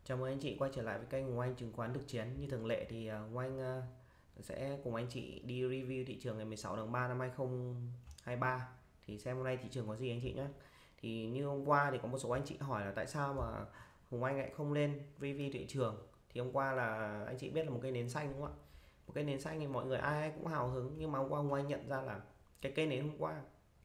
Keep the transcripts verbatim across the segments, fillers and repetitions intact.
Chào mừng anh chị quay trở lại với kênh của anh chứng khoán thực chiến. Như thường lệ thì uh, anh uh, sẽ cùng anh chị đi review thị trường ngày mười sáu tháng ba năm hai không hai ba. Thì xem hôm nay thị trường có gì anh chị nhé. Thì như hôm qua thì có một số anh chị hỏi là tại sao mà Hùng Anh lại không lên review thị trường. Thì hôm qua là anh chị biết là một cây nến xanh đúng không ạ? Một cây nến xanh thì mọi người ai, ai cũng hào hứng, nhưng mà hôm qua Hùng Anh nhận ra là cái cây nến hôm qua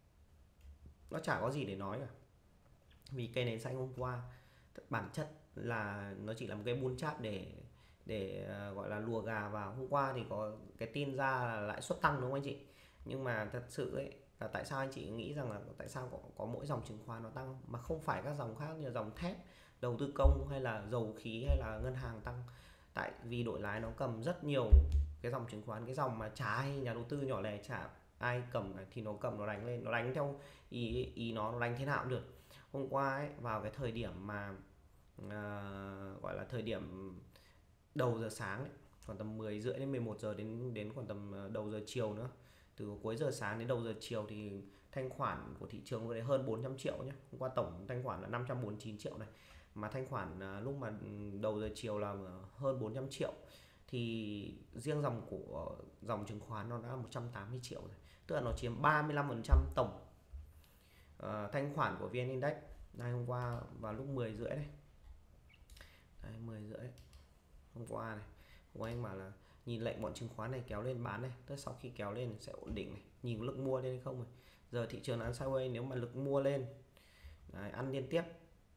nó chả có gì để nói cả. Vì cây nến xanh hôm qua bản chất là nó chỉ là một cái bull chart để để uh, gọi là lùa gà vào. Hôm qua thì có cái tin ra là lãi suất tăng đúng không anh chị, nhưng mà thật sự ấy là tại sao anh chị nghĩ rằng là tại sao có, có mỗi dòng chứng khoán nó tăng mà không phải các dòng khác như dòng thép, đầu tư công hay là dầu khí hay là ngân hàng tăng? Tại vì đội lái nó cầm rất nhiều cái dòng chứng khoán, cái dòng mà chả ai nhà đầu tư nhỏ lẻ chả ai cầm thì nó cầm, nó đánh lên, nó đánh theo ý ý nó nó đánh thế nào cũng được. Hôm qua ấy, vào cái thời điểm mà à, gọi là thời điểm đầu giờ sáng ấy, khoảng tầm mười rưỡi đến mười một giờ đến đến khoảng tầm đầu giờ chiều nữa, từ cuối giờ sáng đến đầu giờ chiều thì thanh khoản của thị trường có hơn bốn trăm triệu nhé. Hôm qua tổng thanh khoản là năm trăm bốn mươi chín triệu này, mà thanh khoản à, lúc mà đầu giờ chiều là hơn bốn trăm triệu, thì riêng dòng của dòng chứng khoán nó đã một trăm tám mươi triệu rồi, tức là nó chiếm ba mươi lăm phần trăm tổng uh, thanh khoản của vê en Index. Đây, hôm qua vào lúc mười rưỡi đấy, đấy mười rưỡi hôm qua này, hôm qua anh bảo là nhìn lệnh bọn chứng khoán này kéo lên bán này, tức sau khi kéo lên sẽ ổn định này, nhìn lực mua lên hay không này. Giờ thị trường ăn sideways, nếu mà lực mua lên đấy, ăn liên tiếp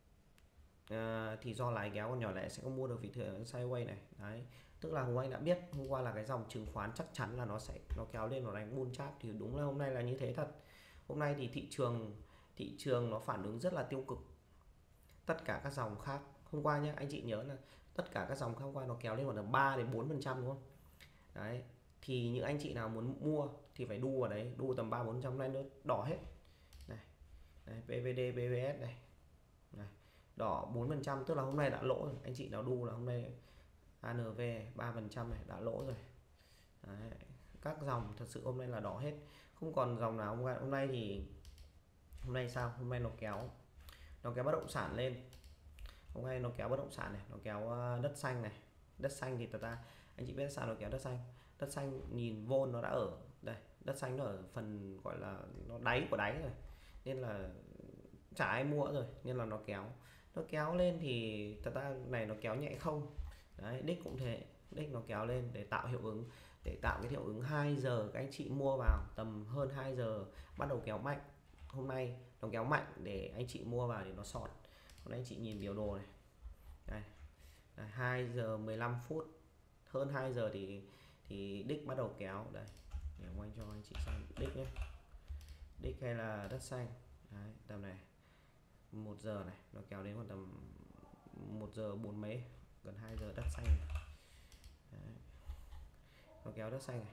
à, thì do lái kéo, còn nhỏ lẻ sẽ không mua được vì thường sideways này. Đấy, tức là Hùng Anh đã biết hôm qua là cái dòng chứng khoán chắc chắn là nó sẽ nó kéo lên, nó đánh bull chart, thì đúng là hôm nay là như thế thật. Hôm nay thì thị trường thị trường nó phản ứng rất là tiêu cực. Tất cả các dòng khác hôm qua nhé, anh chị nhớ là tất cả các dòng khác hôm qua nó kéo lên khoảng ba đến bốn phần trăm đúng không? Đấy, thì những anh chị nào muốn mua thì phải đu vào đấy, đu tầm ba bốn trăm, này nó đỏ hết này, này pê vê đê, pê vê ét này, này đỏ bốn phần trăm, tức là hôm nay đã lỗ rồi. Anh chị nào đu là hôm nay a en vê ba phần trăm này đã lỗ rồi. Đấy, các dòng thật sự hôm nay là đỏ hết, không còn dòng nào. Hôm nay, hôm nay thì hôm nay sao? Hôm nay nó kéo nó kéo bất động sản lên. Hôm nay nó kéo bất động sản này, nó kéo đất xanh này. Đất xanh thì thật ra anh chị biết sao nó kéo đất xanh? Đất xanh nhìn vôn nó đã ở đây, đất xanh nó ở phần gọi là nó đáy của đáy rồi, nên là chả ai mua rồi, nên là nó kéo nó kéo lên. thì thật ra này nó kéo nhẹ không. Đấy, đích cũng thế, đích nó kéo lên để tạo hiệu ứng, để tạo cái hiệu ứng hai giờ các anh chị mua vào tầm hơn hai giờ bắt đầu kéo mạnh. Hôm nay nó kéo mạnh để anh chị mua vào để nó sọt. Hôm nay anh chị nhìn biểu đồ này, đây, đây hai giờ mười lăm phút, hơn hai giờ thì thì đích bắt đầu kéo. Đây để anh cho anh chị xem đích nhé, đích hay là đất xanh. Đấy, tầm này một giờ này nó kéo đến khoảng tầm một giờ bốn mấy, gần hai giờ đất xanh này. Đấy, nó kéo đất xanh này.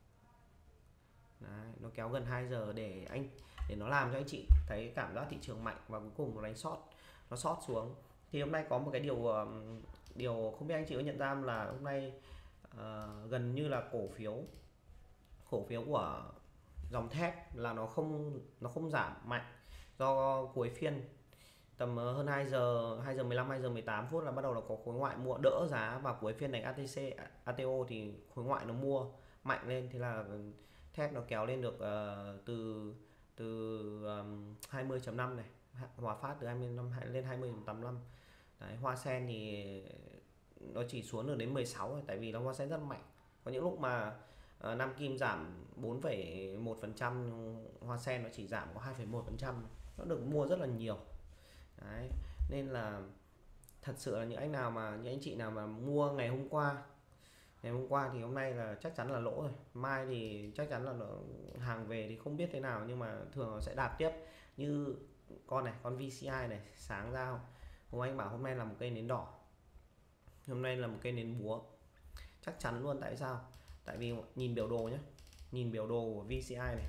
Đấy, nó kéo gần hai giờ để anh để nó làm cho anh chị thấy cảm giác thị trường mạnh, và cuối cùng nó đánh sót nó sót xuống. Thì hôm nay có một cái điều điều không biết anh chị có nhận ra là hôm nay uh, gần như là cổ phiếu cổ phiếu của dòng thép là nó không nó không giảm mạnh, do cuối phiên tầm hơn hai giờ hai giờ mười lăm, hai giờ mười tám phút là bắt đầu là có khối ngoại mua đỡ giá, và cuối phiên đánh a tê xê a tê ô thì khối ngoại nó mua mạnh lên, thế là thép nó kéo lên được uh, từ từ um, hai mươi chấm năm này, Hòa Phát từ hai mươi lăm lên hai mươi chấm tám mươi lăm. Đấy, Hoa Sen thì nó chỉ xuống được đến mười sáu rồi, tại vì nó Hoa Sen rất mạnh. Có những lúc mà uh, Nam Kim giảm bốn phẩy một phần trăm, Hoa Sen nó chỉ giảm có hai phẩy một phần trăm, nó được mua rất là nhiều. Đấy, nên là thật sự là những anh nào mà những anh chị nào mà mua ngày hôm qua ngày hôm qua thì hôm nay là chắc chắn là lỗ rồi. Mai thì chắc chắn là nó, hàng về thì không biết thế nào, nhưng mà thường nó sẽ đạp tiếp. Như con này, con vê xê i này, sáng ra hôm anh bảo hôm nay là một cây nến đỏ, hôm nay là một cây nến búa, chắc chắn luôn. Tại sao? Tại vì nhìn biểu đồ nhé, nhìn biểu đồ của vê xê i này,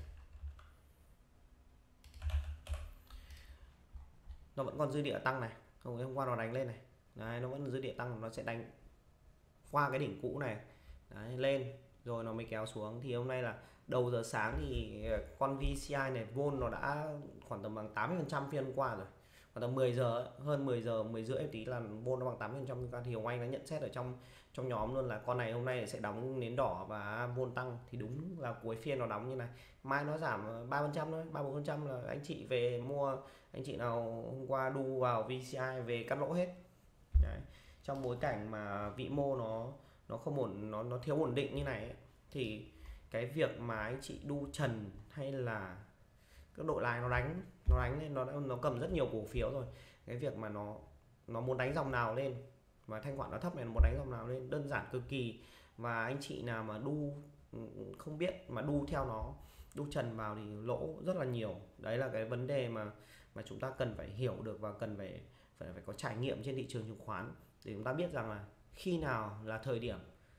nó vẫn còn dư địa tăng này. Hôm qua nó đánh lên này, đấy, nó vẫn dư địa tăng, nó sẽ đánh qua cái đỉnh cũ này, đấy, lên rồi nó mới kéo xuống. Thì hôm nay là đầu giờ sáng thì con vê xê i này vôn nó đã khoảng tầm bằng tám mươi phần trăm phiên hôm qua rồi. vào tầm mười giờ, hơn mười giờ, mười rưỡi tí là vol nó bằng tám mươi phần trăm, thì Hồng Anh đã nhận xét ở trong trong nhóm luôn là con này hôm nay sẽ đóng nến đỏ và vol tăng. Thì đúng là cuối phiên nó đóng như này, mai nó giảm ba phần trăm thôi, ba bốn phần trăm là anh chị về mua. Anh chị nào hôm qua đu vào vê xê i về cắt lỗ hết. Đấy. Trong bối cảnh mà vĩ mô nó nó không ổn, nó nó thiếu ổn định như này ấy, thì cái việc mà anh chị đu trần hay là các đội lái nó đánh nó đánh lên, nó nó cầm rất nhiều cổ phiếu rồi, cái việc mà nó nó muốn đánh dòng nào lên và thanh khoản nó thấp này, nó muốn đánh dòng nào lên đơn giản cực kỳ. Và anh chị nào mà đu không biết mà đu theo nó, đu trần vào thì lỗ rất là nhiều. Đấy là cái vấn đề mà mà chúng ta cần phải hiểu được và cần phải phải phải có trải nghiệm trên thị trường chứng khoán để chúng ta biết rằng là khi nào là thời điểm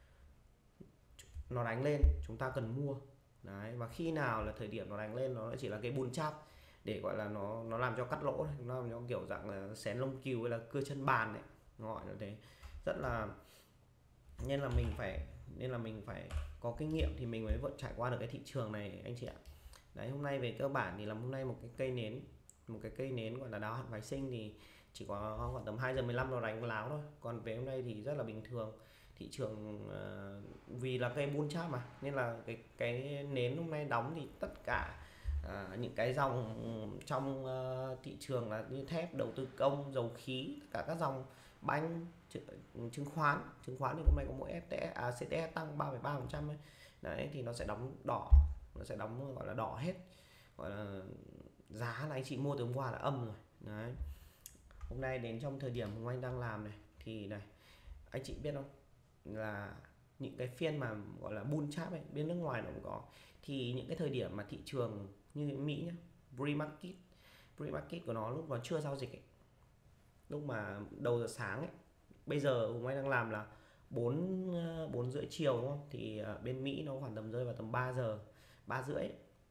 nó đánh lên chúng ta cần mua. Đấy, và khi nào là thời điểm nó đánh lên nó chỉ là cái bull chart để gọi là nó nó làm cho cắt lỗ, nó làm cho kiểu dạng là xén lông cừu hay là cưa chân bàn đấy, gọi là thế. Rất là nên là mình phải nên là mình phải có kinh nghiệm thì mình mới vượt trải qua được cái thị trường này anh chị ạ. Đấy, hôm nay về cơ bản thì là hôm nay một cái cây nến một cái cây nến gọi là đáo hạn phái sinh thì chỉ có khoảng tầm hai giờ mười lăm nó đánh láo thôi. Còn về hôm nay thì rất là bình thường. Thị trường uh, vì là cây bull chart mà nên là cái cái nến hôm nay đóng thì tất cả uh, những cái dòng trong uh, thị trường là như thép, đầu tư công, dầu khí, tất cả các dòng banh, chứng khoán chứng khoán thì hôm nay có mỗi ép tê ét, à, xê tê ét tăng ba phẩy ba phần trăm ấy. Đấy thì nó sẽ đóng đỏ, nó sẽ đóng gọi là đỏ hết, gọi là giá là anh chị mua từ hôm qua là âm rồi. Đấy, hôm nay đến trong thời điểm Hồng Anh đang làm này thì này, anh chị biết không, là những cái phiên mà gọi là bull chart ấy, bên nước ngoài nó cũng có, thì những cái thời điểm mà thị trường như Mỹ nhá, pre-market pre-market của nó lúc nó chưa giao dịch ấy, lúc mà đầu giờ sáng ấy, bây giờ Hồng Anh đang làm là bốn bốn rưỡi chiều đúng không, thì bên Mỹ nó khoảng tầm rơi vào tầm ba giờ, ba rưỡi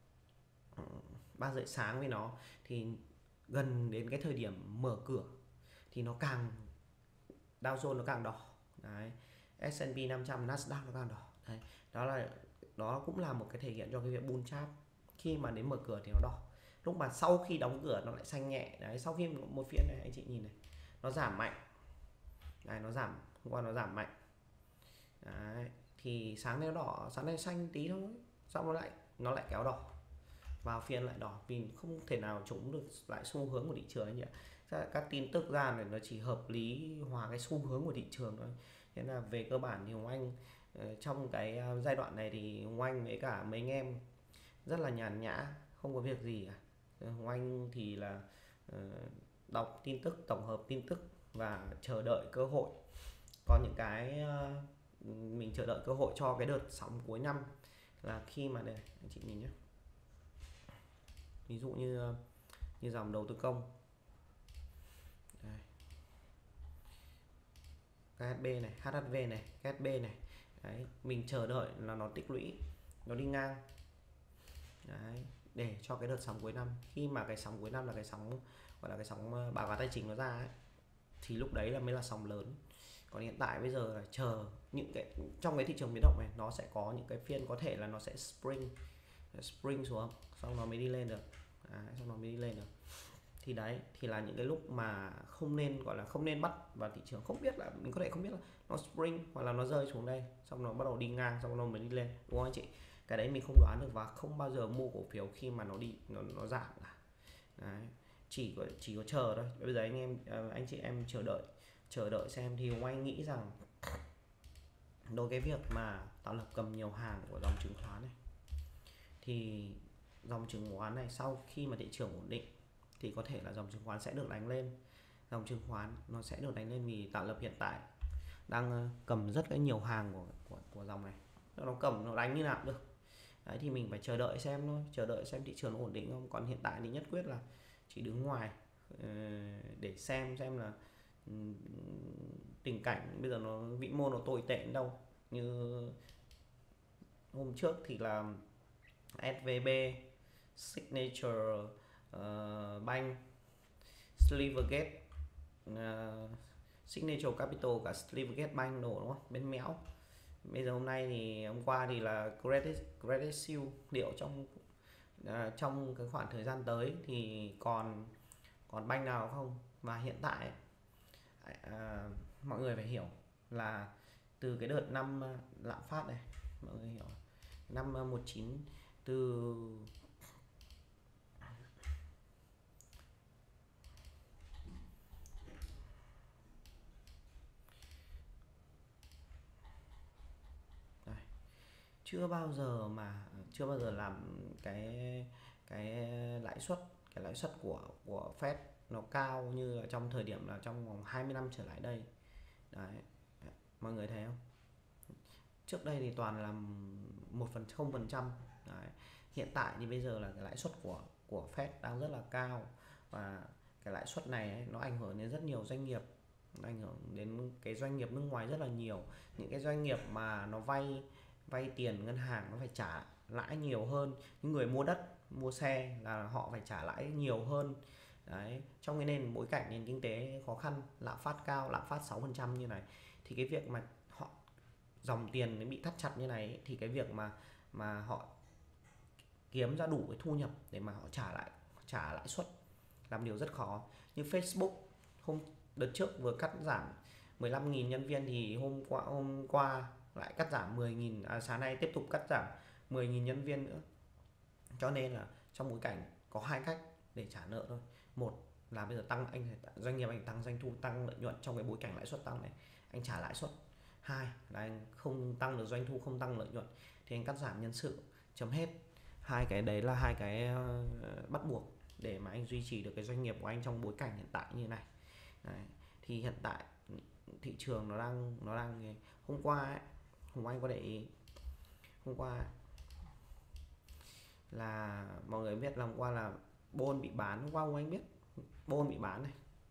ba rưỡi sáng với nó, thì gần đến cái thời điểm mở cửa thì nó càng Dow Jones nó càng đỏ. Đấy, ét and pê năm trăm, Nasdaq nó càng đỏ. Đấy, đó là đó cũng là một cái thể hiện cho cái việc bull chart. Khi mà đến mở cửa thì nó đỏ, lúc mà sau khi đóng cửa nó lại xanh nhẹ. Đấy, sau khi một phiên này anh chị nhìn này, nó giảm mạnh. Đấy, nó giảm, hôm qua nó giảm mạnh. Đấy, thì sáng nay nó đỏ, sáng nay xanh tí thôi, xong nó lại nó lại kéo đỏ, vào phiên lại đỏ, vì không thể nào trúng được lại xu hướng của thị trường ấy nhỉ. Các tin tức ra này nó chỉ hợp lý hòa cái xu hướng của thị trường thôi. Thế là về cơ bản thì Hồng Anh trong cái giai đoạn này thì Hồng Anh với cả mấy anh em rất là nhàn nhã, không có việc gì cả. Hồng Anh thì là đọc tin tức, tổng hợp tin tức và chờ đợi cơ hội. Có những cái mình chờ đợi cơ hội cho cái đợt sóng cuối năm là khi mà đây anh chị nhìn nhé, ví dụ như như dòng đầu tư công đây, ca ét bê này, hát hát vê này, ca ét bê này. Đấy, mình chờ đợi là nó tích lũy, nó đi ngang. Đấy, để cho cái đợt sóng cuối năm, khi mà cái sóng cuối năm là cái sóng gọi là cái sóng báo cáo tài chính nó ra ấy, thì lúc đấy là mới là sóng lớn. Còn hiện tại bây giờ là chờ những cái trong cái thị trường biến động này nó sẽ có những cái phiên có thể là nó sẽ spring spring xuống, xong nó mới đi lên được. Đấy, xong nó mới đi lên được. Thì đấy thì là những cái lúc mà không nên gọi là không nên bắt vào thị trường, không biết là mình có thể không biết là nó spring hoặc là nó rơi xuống đây xong nó bắt đầu đi ngang xong nó mới đi lên, đúng không anh chị? Cái đấy mình không đoán được và không bao giờ mua cổ phiếu khi mà nó đi nó nó giảm cả. Đấy, chỉ có chỉ có chờ thôi. Bây giờ anh em anh chị em chờ đợi chờ đợi xem. Thì Anh nghĩ rằng đối cái việc mà tạo lập cầm nhiều hàng của dòng chứng khoán này, thì dòng chứng khoán này sau khi mà thị trường ổn định thì có thể là dòng chứng khoán sẽ được đánh lên. Dòng chứng khoán nó sẽ được đánh lên vì tạo lập hiện tại đang cầm rất là nhiều hàng của, của, của dòng này, nó cầm nó đánh như nào cũng được. Đấy, thì mình phải chờ đợi xem thôi, chờ đợi xem thị trường nó ổn định không. Còn hiện tại thì nhất quyết là chỉ đứng ngoài để xem xem là tình cảnh bây giờ nó vĩ mô nó tồi tệ đến đâu. Như hôm trước thì là ét vê bê, Signature uh, Bank, Silvergate, uh, Signature Capital, cả Silvergate Bank đổ, đúng không? Bên méo. Bây giờ hôm nay thì hôm qua thì là Credit Credit Suisse liệu trong uh, trong cái khoảng thời gian tới thì còn còn banh nào không. Và hiện tại à, mọi người phải hiểu là từ cái đợt năm lạm phát này, mọi người hiểu năm một chín, từ đây, chưa bao giờ mà chưa bao giờ làm cái cái lãi suất cái lãi suất của của Fed nó cao như ở trong thời điểm là trong vòng hai mươi năm trở lại đây. Đấy, mọi người thấy không? Trước đây thì toàn là một phần không phần trăm. Hiện tại thì bây giờ là cái lãi suất của của Fed đang rất là cao, và cái lãi suất này ấy, nó ảnh hưởng đến rất nhiều doanh nghiệp, nó ảnh hưởng đến cái doanh nghiệp nước ngoài rất là nhiều. Những cái doanh nghiệp mà nó vay vay tiền ngân hàng nó phải trả lãi nhiều hơn. Những người mua đất mua xe là họ phải trả lãi nhiều hơn. Đấy, trong cái nền bối cảnh nền kinh tế khó khăn, lạm phát cao, lạm phát sáu phần trăm như này, thì cái việc mà họ dòng tiền bị thắt chặt như này, thì cái việc mà mà họ kiếm ra đủ cái thu nhập để mà họ trả lại trả lãi suất làm điều rất khó. Như Facebook hôm đợt trước vừa cắt giảm mười lăm nghìn nhân viên, thì hôm qua hôm qua lại cắt giảm mười nghìn, à, sáng nay tiếp tục cắt giảm mười nghìn nhân viên nữa. Cho nên là trong bối cảnh có hai cách để trả nợ thôi. Một là bây giờ tăng, anh doanh nghiệp anh tăng doanh thu, tăng lợi nhuận trong cái bối cảnh lãi suất tăng này, anh trả lãi suất. Hai là anh không tăng được doanh thu, không tăng lợi nhuận, thì anh cắt giảm nhân sự, chấm hết. Hai cái đấy là hai cái bắt buộc để mà anh duy trì được cái doanh nghiệp của anh trong bối cảnh hiện tại như này. Đấy. Thì hiện tại thị trường nó đang nó đang hôm qua ấy, hôm qua anh có để ý, hôm qua là mọi người biết là hôm qua là bond bị bán. Hôm qua hôm anh biết bond bị bán này,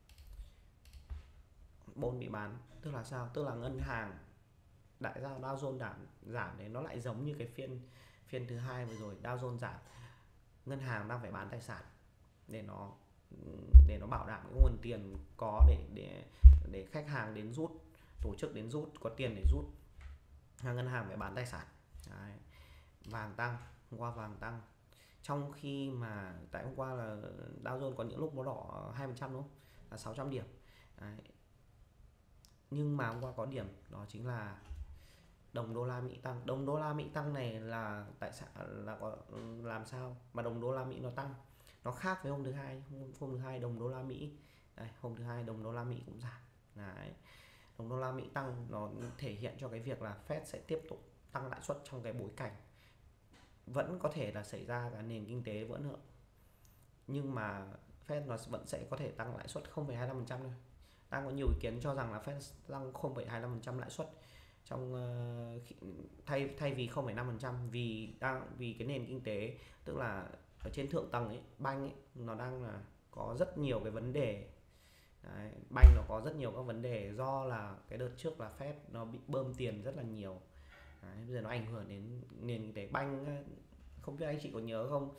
bond bị bán tức là sao? Tức là ngân hàng đại giao Dow Jones giảm giảm đấy, nó lại giống như cái phiên phiên thứ hai vừa rồi, Dow Jones giảm, ngân hàng đang phải bán tài sản để nó để nó bảo đảm cái nguồn tiền có để để để khách hàng đến rút, tổ chức đến rút, có tiền để rút, ngân hàng phải bán tài sản. Đấy. Vàng tăng, hôm qua vàng tăng, trong khi mà tại hôm qua là Dow Jones có những lúc nó đỏ hai phần trăm đúng không, là sáu trăm điểm. Đấy. Nhưng mà hôm qua có điểm đó chính là đồng đô la Mỹ tăng. Đồng đô la Mỹ tăng này là tại sao, là có làm sao mà đồng đô la Mỹ nó tăng? Nó khác với hôm thứ hai. Hôm, hôm thứ hai đồng đô la Mỹ đây, hôm thứ hai đồng đô la Mỹ cũng giảm. Đấy. Đồng đô la Mỹ tăng nó thể hiện cho cái việc là Fed sẽ tiếp tục tăng lãi suất trong cái bối cảnh vẫn có thể là xảy ra cái nền kinh tế vỡ nợ, nhưng mà Fed nó vẫn sẽ có thể tăng lãi suất không phẩy hai mươi lăm phần trăm thôi. Đang có nhiều ý kiến cho rằng là Fed tăng không phẩy hai mươi lăm phần trăm lãi suất trong uh, thay thay vì không phẩy năm phần trăm, vì đang vì cái nền kinh tế, tức là ở trên thượng tầng ấy, banh ấy, nó đang là có rất nhiều cái vấn đề. Đấy, banh nó có rất nhiều các vấn đề do là cái đợt trước là Fed nó bị bơm tiền rất là nhiều. Đấy, bây giờ nó ảnh hưởng đến nền kinh tế. Banh không biết anh chị có nhớ không,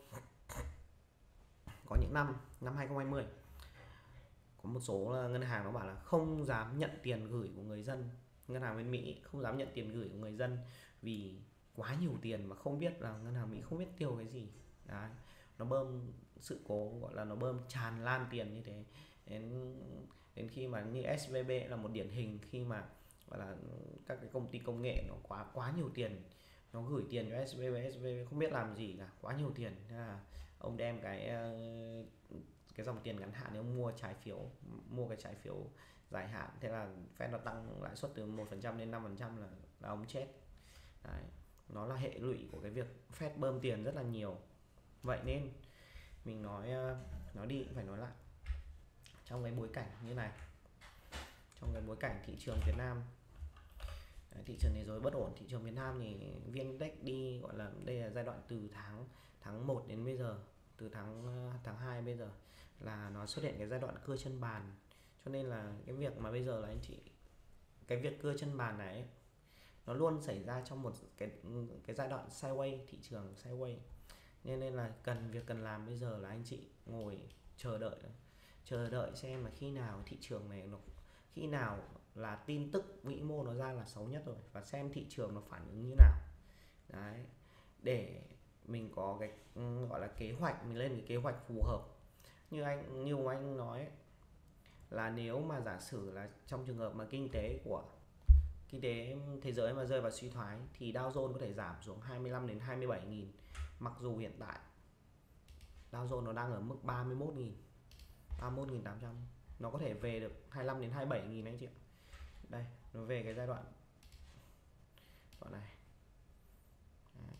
có những năm năm hai không hai không có một số ngân hàng nó bảo là không dám nhận tiền gửi của người dân. Ngân hàng bên Mỹ không dám nhận tiền gửi của người dân vì quá nhiều tiền mà không biết là ngân hàng Mỹ không biết tiêu cái gì. Đấy, nó bơm sự cố gọi là nó bơm tràn lan tiền như thế, đến đến khi mà như ét vê bê là một điển hình, khi mà gọi là các cái công ty công nghệ nó quá quá nhiều tiền, nó gửi tiền cho ét vê bê, ét vê bê không biết làm gì cả, quá nhiều tiền. Thế là ông đem cái cái dòng tiền ngắn hạn để ông mua trái phiếu, mua cái trái phiếu dài hạn. Thế là Fed nó tăng lãi suất từ một phần trăm đến năm phần trăm là, là ông chết. Đấy. Nó là hệ lụy của cái việc Fed bơm tiền rất là nhiều. Vậy nên mình nói nói đi cũng phải nói lại, trong cái bối cảnh như này, trong cái bối cảnh thị trường Việt Nam, đấy, thị trường thế giới bất ổn, thị trường Việt Nam thì vê en Index đi gọi là đây là giai đoạn từ tháng tháng một đến bây giờ, từ tháng tháng hai bây giờ là nó xuất hiện cái giai đoạn cưa chân bàn. Cho nên là cái việc mà bây giờ là anh chị, cái việc cưa chân bàn này ấy, nó luôn xảy ra trong một cái cái giai đoạn sideways, thị trường sideways. Nên nên là cần việc cần làm bây giờ là anh chị ngồi chờ đợi, chờ đợi xem mà khi nào thị trường này nó, khi nào là tin tức vĩ mô nó ra là xấu nhất rồi, và xem thị trường nó phản ứng như nào. Đấy, để mình có cái gọi là kế hoạch, mình lên cái kế hoạch phù hợp như anh như ông anh nói ấy, là nếu mà giả sử là trong trường hợp mà kinh tế của kinh tế thế giới mà rơi vào suy thoái thì Dow Jones có thể giảm xuống hai mươi lăm đến hai mươi bảy nghìn, mặc dù hiện tại Dow Jones nó đang ở mức ba mươi mốt nghìn, ba mươi mốt nghìn tám trăm, nó có thể về được hai mươi lăm đến hai mươi bảy nghìn anh chị ạ. Đây, nó về cái giai đoạn đoạn này. Đấy.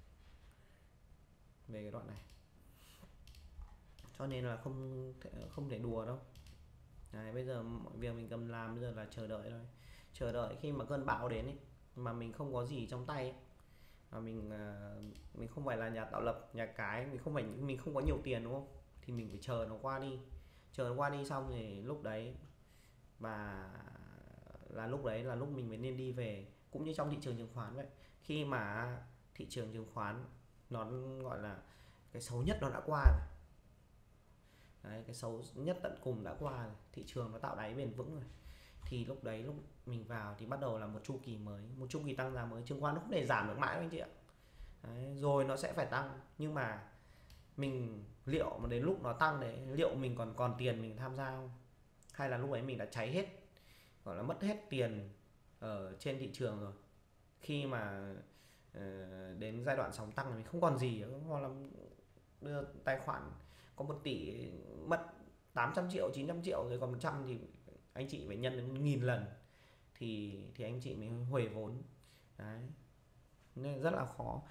Về cái đoạn này. Cho nên là không thể, không thể đùa đâu. Đấy, bây giờ mọi việc mình cần làm bây giờ là chờ đợi thôi. Chờ đợi khi mà cơn bão đến ấy, mà mình không có gì trong tay ấy, mà mình mình không phải là nhà tạo lập, nhà cái, mình không phải mình không có nhiều tiền đúng không? Thì mình phải chờ nó qua đi. Chờ nó qua đi xong thì lúc đấy và là lúc đấy là lúc mình mới nên đi về. Cũng như trong thị trường chứng khoán vậy. Khi mà thị trường chứng khoán nó gọi là cái xấu nhất nó đã qua rồi. Đấy, cái xấu nhất tận cùng đã qua rồi, thị trường nó tạo đáy bền vững rồi, thì lúc đấy lúc mình vào thì bắt đầu là một chu kỳ mới, một chu kỳ tăng giá mới. Chứng khoán nó không thể giảm được mãi đâu anh chị ạ. Đấy, rồi nó sẽ phải tăng, nhưng mà mình liệu mà đến lúc nó tăng đấy, liệu mình còn còn tiền mình tham gia không, hay là lúc ấy mình đã cháy hết, gọi là mất hết tiền ở trên thị trường rồi. Khi mà uh, đến giai đoạn sóng tăng thì mình không còn gì nữa, hoặc là đưa tài khoản có một tỷ mất tám trăm triệu, chín trăm triệu rồi còn một trăm thì anh chị phải nhân đến nghìn lần thì thì anh chị mới huề vốn. Đấy, nên rất là khó.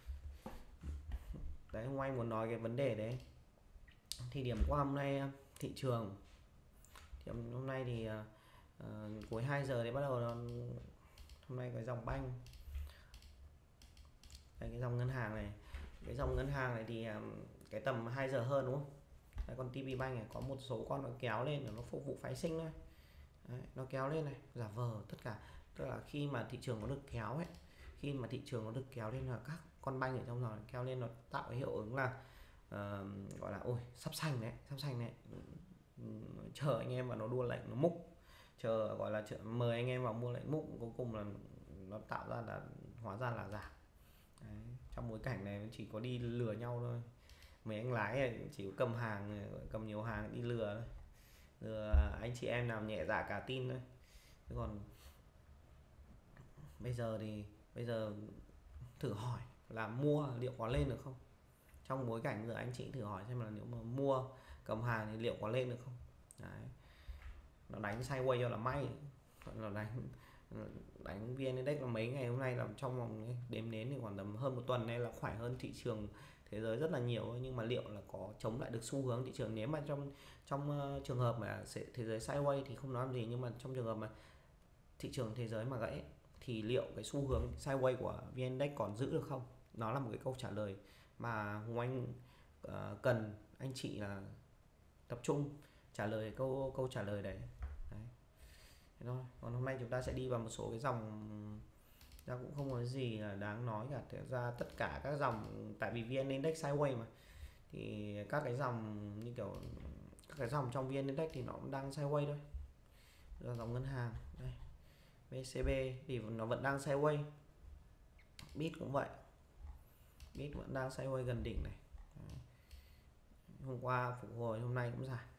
Đấy, hôm anh muốn nói cái vấn đề đấy. Thì điểm qua hôm nay thị trường thì hôm nay thì uh, cuối hai giờ thì bắt đầu nó, hôm nay cái dòng banh đây, cái dòng ngân hàng này, cái dòng ngân hàng này thì um, cái tầm hai giờ hơn đúng không? Đấy, còn tê pê Bank này có một số con nó kéo lên để nó phục vụ phái sinh thôi. Đấy, nó kéo lên này, giả vờ tất cả, tức là khi mà thị trường có được kéo ấy, khi mà thị trường có được kéo lên là các con banh ở trong đó kéo lên, nó tạo cái hiệu ứng là uh, gọi là ôi sắp xanh đấy, sắp xanh đấy, chờ anh em vào nó đua lệnh nó múc, chờ gọi là chờ, mời anh em vào mua lệnh múc, cuối cùng là nó tạo ra là hóa ra là giảm. Đấy, trong bối cảnh này chỉ có đi lừa nhau thôi, mấy anh lái chỉ có cầm hàng, cầm nhiều hàng đi lừa thôi, lừa anh chị em nào nhẹ dạ cả tin thôi. Thế còn bây giờ thì bây giờ thử hỏi là mua liệu có lên được không, trong bối cảnh giờ anh chị thử hỏi xem là nếu mà mua cầm hàng thì liệu có lên được không. Đấy, nó đánh sideways cho là may, nó đánh đánh vê en Index là mấy ngày hôm nay là trong vòng đếm đến thì khoảng tầm hơn một tuần nay là khỏe hơn thị trường thế giới rất là nhiều. Nhưng mà liệu là có chống lại được xu hướng thị trường, nếu mà trong trong uh, trường hợp mà thế giới sideways thì không nói làm gì, nhưng mà trong trường hợp mà thị trường thế giới mà gãy thì liệu cái xu hướng sideways của vê en Index còn giữ được không? Nó là một cái câu trả lời mà Hùng Anh uh, cần anh chị là tập trung trả lời câu câu trả lời đấy. Đấy. Thế thôi. Còn hôm nay chúng ta sẽ đi vào một số cái dòng, ra cũng không có gì là đáng nói cả. Thực ra tất cả các dòng, tại vì vê en Index sideways mà, thì các cái dòng như kiểu các cái dòng trong vê en Index thì nó cũng đang sideways thôi. Là dòng ngân hàng đây, vê xê bê thì nó vẫn đang sideways, bit cũng vậy, bit vẫn đang sideways gần đỉnh này. Đấy. Hôm qua phục hồi, hôm nay cũng giảm.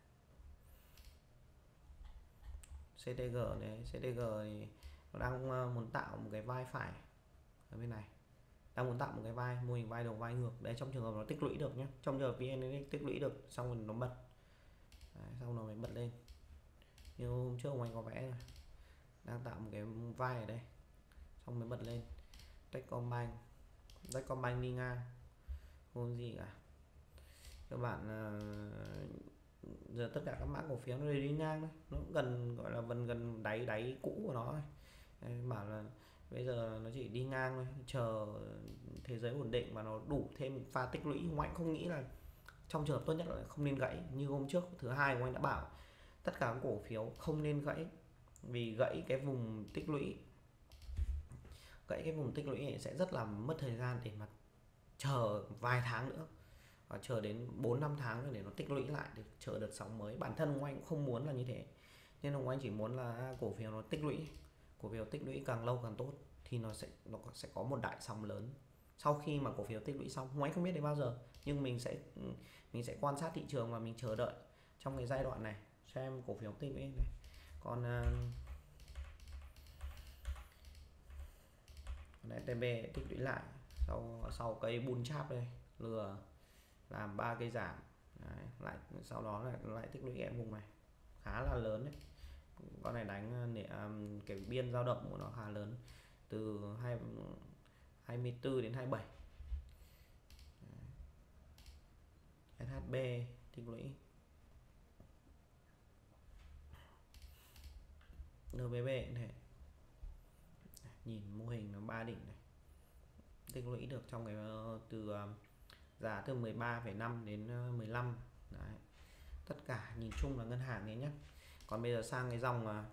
xê tê giê này, xê tê giê thì nó đang muốn tạo một cái vai phải ở bên này, đang muốn tạo một cái vai, mô hình vai đầu vai ngược đấy, trong trường hợp nó tích lũy được nhé, trong trường hợp vê en tích lũy được xong rồi nó bật. Đấy, xong rồi mới bật lên như hôm trước ông anh có vẽ rồi, đang tạo một cái vai ở đây xong mới bật lên. Techcombank, Techcombank đi ngang không gì cả các bạn. Giờ tất cả các mã cổ phiếu nó đều đi ngang thôi, nó gần gọi là gần gần đáy đáy cũ của nó thôi. Bảo là bây giờ nó chỉ đi ngang thôi, chờ thế giới ổn định và nó đủ thêm pha tích lũy. Hùng Anh không nghĩ là, trong trường hợp tốt nhất là không nên gãy. Như hôm trước thứ hai Hùng Anh đã bảo tất cả các cổ phiếu không nên gãy, vì gãy cái vùng tích lũy, gãy cái vùng tích lũy này sẽ rất là mất thời gian để mà chờ vài tháng nữa, và chờ đến bốn năm tháng nữa để nó tích lũy lại để chờ đợt sóng mới. Bản thân Hùng Anh cũng không muốn là như thế, nên Hùng Anh chỉ muốn là cổ phiếu nó tích lũy, cổ phiếu tích lũy càng lâu càng tốt, thì nó sẽ nó sẽ có một đại sóng lớn sau khi mà cổ phiếu tích lũy xong. Hùng Anh không biết đến bao giờ, nhưng mình sẽ mình sẽ quan sát thị trường và mình chờ đợi trong cái giai đoạn này xem cổ phiếu tích lũy này. Còn uh, ét tê bê tích lũy lại sau sau cây bull chap đây, lừa làm ba cây giảm. Đấy, lại sau đó lại lại tích lũy em vùng này khá là lớn đấy. Con này đánh um, cái biên dao động của nó khá lớn, từ hai mươi tư đến hai mươi bảy. ét hát bê tích lũy, en bê bê này, nhìn mô hình nó ba đỉnh này, tích lũy được trong cái từ giá từ mười ba phẩy năm đến mười lăm. Đấy. Tất cả nhìn chung là ngân hàng đấy nhé. Còn bây giờ sang cái dòng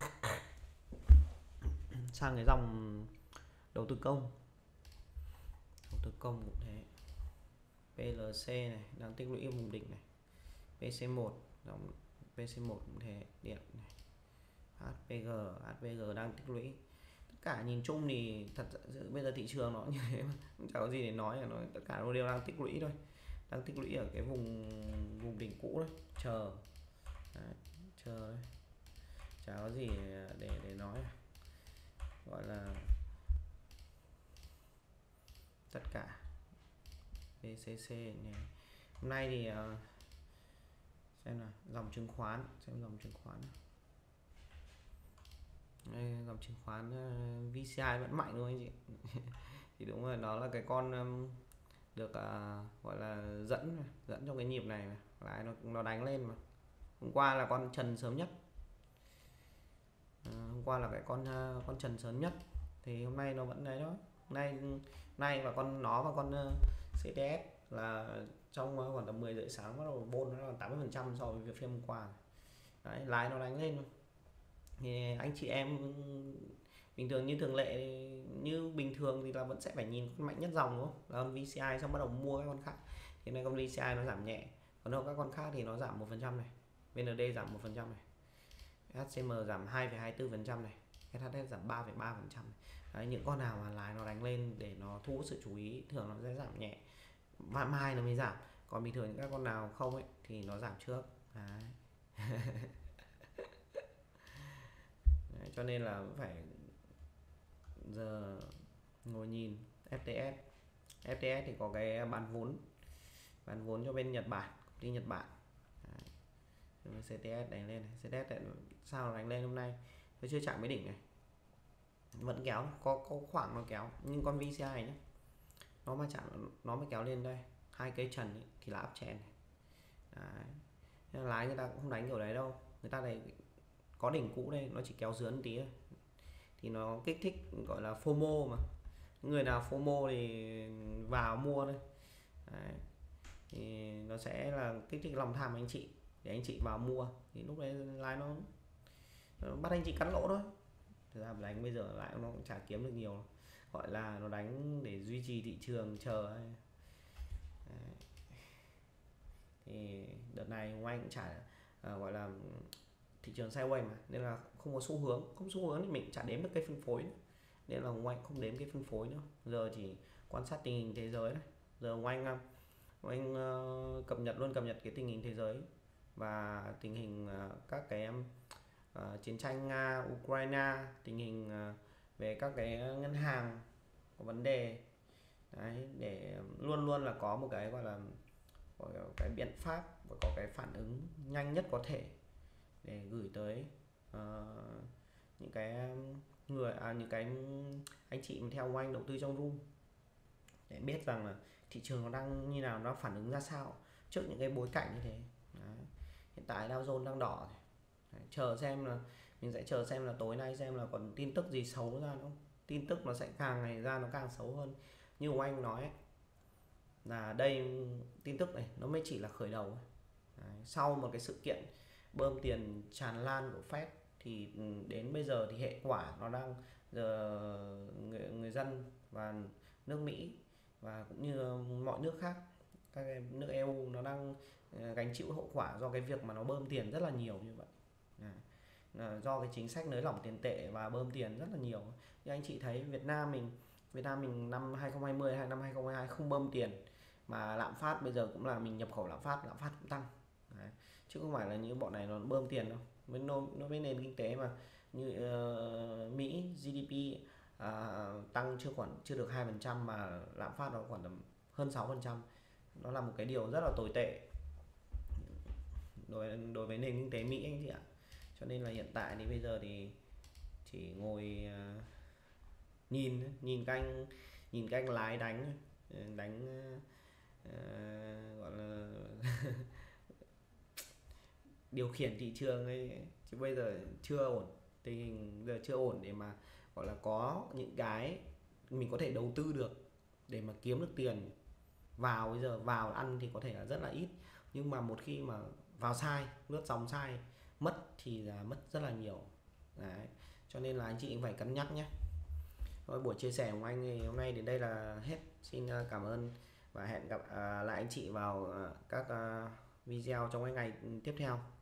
sang cái dòng đầu tư công. Đầu tư công cũng thế. pê lờ xê này đang tích lũy vùng đỉnh này. pê xê một, dòng pê xê một cũng thế, điện này. hát pê giê, hát pê giê đang tích lũy. Tất cả nhìn chung thì thật sự bây giờ thị trường nó như thế mà không có gì để nói, là nó tất cả nó đều đang tích lũy thôi, đang tích lũy ở cái vùng vùng đỉnh cũ đấy, chờ đấy, chờ đấy. Chả có gì để để nói, gọi là tất cả bê xê xê này. Hôm nay thì uh, xem là dòng chứng khoán, xem dòng chứng khoán đây, dòng chứng khoán uh, vê xê i vẫn mạnh luôn anh chị. Thì đúng rồi, nó là cái con um, được uh, gọi là dẫn dẫn trong cái nhịp này mà. Lại nó nó đánh lên mà. Hôm qua là con trần sớm nhất, uh, hôm qua là cái con uh, con trần sớm nhất, thì hôm nay nó vẫn đấy đó. Nay nay và con nó và con uh, xê tê ét là trong uh, khoảng tầm mười giờ sáng bắt đầu bôn nó là tám mươi phần trăm so với việc phiên hôm qua. Đấy, lái nó đánh lên. Thì anh chị em bình thường như thường lệ, như bình thường thì là vẫn sẽ phải nhìn con mạnh nhất dòng, đúng không? Là con vê xê i, xong bắt đầu mua các con khác. Thì nay con vê xê i nó giảm nhẹ, còn đâu các con khác thì nó giảm một phần trăm này, vê en đê giảm một phần trăm này, hát xê em giảm hai phẩy hai mươi tư phần trăm này, ét hát ét giảm ba phẩy ba phần trăm. Đấy, những con nào mà lái nó đánh lên để nó thu hút sự chú ý thường nó sẽ giảm nhẹ, và mai nó mới giảm. Còn bình thường những các con nào không ấy thì nó giảm trước. Đấy. Đấy, cho nên là phải giờ ngồi nhìn ép tê ét. ép tê ét thì có cái bán vốn bán vốn cho bên Nhật Bản, công ty Nhật Bản. Đấy. xê tê ét đánh lên này. xê tê ét sao đánh lên hôm nay nó chưa chạm mấy đỉnh này, vẫn kéo, có có khoảng nó kéo, nhưng con vê xê i nhé, nó mà chạm, nó mới kéo lên đây hai cây trần ấy, thì là uptrend này. Đấy. Lái người ta cũng không đánh kiểu đấy đâu, người ta này có đỉnh cũ đây, nó chỉ kéo dướn tí thôi, thì nó kích thích, gọi là FOMO mà. Người nào FOMO thì vào mua đây. Đấy. Thì nó sẽ là kích thích lòng tham anh chị để anh chị vào mua, thì lúc đấy lái nó, nó bắt anh chị cắn lỗ thôi. Thực ra đánh bây giờ lại nó cũng chả kiếm được nhiều, gọi là nó đánh để duy trì thị trường chờ ấy. Đấy. Thì đợt này Hùng Anh cũng chả à, gọi là thị trường sideways mà, nên là không có xu hướng, không xu hướng thì mình chả đếm được cây phân phối nữa. Nên là Hùng Anh không đếm cái phân phối nữa, giờ chỉ quan sát tình hình thế giới này. Giờ Hùng Anh Hùng Anh uh, cập nhật luôn, cập nhật cái tình hình thế giới và tình hình uh, các cái uh, chiến tranh Nga Ukraine, tình hình uh, về các cái ngân hàng có vấn đề. Đấy, để luôn luôn là có một cái gọi là có cái biện pháp và có cái phản ứng nhanh nhất có thể để gửi tới uh, những cái người à, những cái anh chị mà theo anh đầu tư trong room, để biết rằng là thị trường nó đang như nào, nó phản ứng ra sao trước những cái bối cảnh như thế. Đấy. Hiện tại Dow Jones đang đỏ. Đấy. Chờ xem là mình sẽ chờ xem là tối nay xem là còn tin tức gì xấu ra không. Tin tức nó sẽ càng ngày ra nó càng xấu hơn. Như ông anh nói ấy, là đây tin tức này nó mới chỉ là khởi đầu. Đấy. Sau một cái sự kiện bơm tiền tràn lan của Fed thì đến bây giờ thì hệ quả nó đang giờ người, người dân và nước Mỹ và cũng như mọi nước khác, các nước e u nó đang gánh chịu hậu quả do cái việc mà nó bơm tiền rất là nhiều như vậy. À, do cái chính sách nới lỏng tiền tệ và bơm tiền rất là nhiều. Như anh chị thấy Việt Nam mình Việt Nam mình năm hai không hai không hay năm hai không hai hai không bơm tiền, mà lạm phát bây giờ cũng là mình nhập khẩu lạm phát, lạm phát cũng tăng. Đấy. Chứ không phải là những bọn này nó bơm tiền đâu. Với nó, nó với nền kinh tế mà như uh, Mỹ giê đê pê uh, tăng chưa khoảng chưa được hai phần trăm mà lạm phát nó khoảng tầm hơn sáu phần trăm. Nó là một cái điều rất là tồi tệ đối đối với nền kinh tế Mỹ anh chị ạ. Cho nên là hiện tại thì bây giờ thì chỉ ngồi uh, nhìn nhìn canh nhìn canh lái đánh đánh uh, gọi là điều khiển thị trường ấy, chứ bây giờ chưa ổn, tình hình giờ chưa ổn để mà gọi là có những cái mình có thể đầu tư được để mà kiếm được tiền vào. Bây giờ vào ăn thì có thể là rất là ít, nhưng mà một khi mà vào sai, lướt sóng sai, mất thì là mất rất là nhiều. Đấy. Cho nên là anh chị cũng phải cân nhắc nhé. Thôi, buổi chia sẻ của anh thì hôm nay đến đây là hết. Xin cảm ơn và hẹn gặp lại anh chị vào các video trong cái ngày tiếp theo.